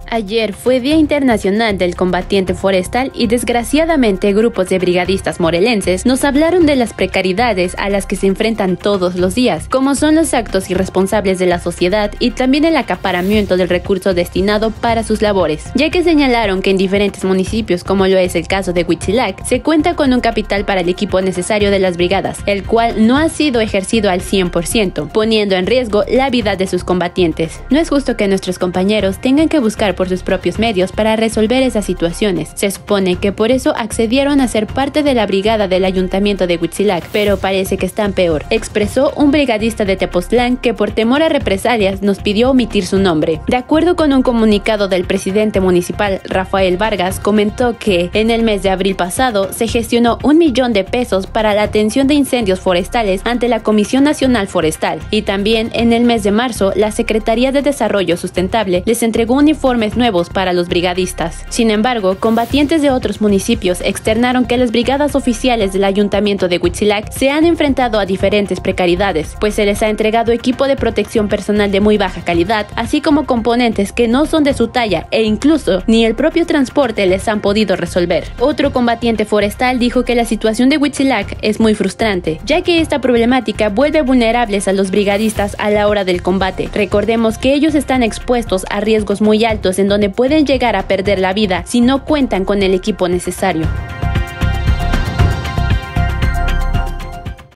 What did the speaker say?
Ayer fue Día Internacional del Combatiente Forestal y desgraciadamente grupos de brigadistas morelenses nos hablaron de las precariedades a las que se enfrentan todos los días, como son los actos irresponsables de la sociedad y también el acaparamiento del recurso destinado para sus labores, ya que señalaron que en diferentes municipios, como lo es el caso de Huitzilac, se cuenta con un capital para el equipo necesario de las brigadas, el cual no ha sido ejercido al 100%, poniendo en riesgo la vida de sus combatientes. No es justo que nuestros compañeros tengan que buscar por sus propios medios para resolver esas situaciones. Se supone que por eso accedieron a ser parte de la brigada del ayuntamiento de Huitzilac, pero parece que están peor, expresó un brigadista de Tepoztlán que por temor a represalias nos pidió omitir su nombre. De acuerdo con un comunicado del presidente municipal Rafael Vargas, comentó que en el mes de abril pasado se gestionó 1 millón de pesos para la atención de incendios forestales ante la Comisión Nacional Forestal, y también en el mes de marzo la Secretaría de Desarrollo Sustentable les entregó uniformes nuevos para los brigadistas. Sin embargo, combatientes de otros municipios externaron que las brigadas oficiales del ayuntamiento de Huitzilac se han enfrentado a diferentes precariedades, pues se les ha entregado equipo de protección personal de muy baja calidad, así como componentes que no son de su talla e incluso ni el propio transporte les han podido resolver. Otro combatiente forestal dijo que la situación de Huitzilac es muy frustrante, ya que esta problemática vuelve vulnerables a los brigadistas a la hora del combate. Recordemos que ellos están expuestos a riesgos muy altos en donde pueden llegar a perder la vida si no cuentan con el equipo necesario.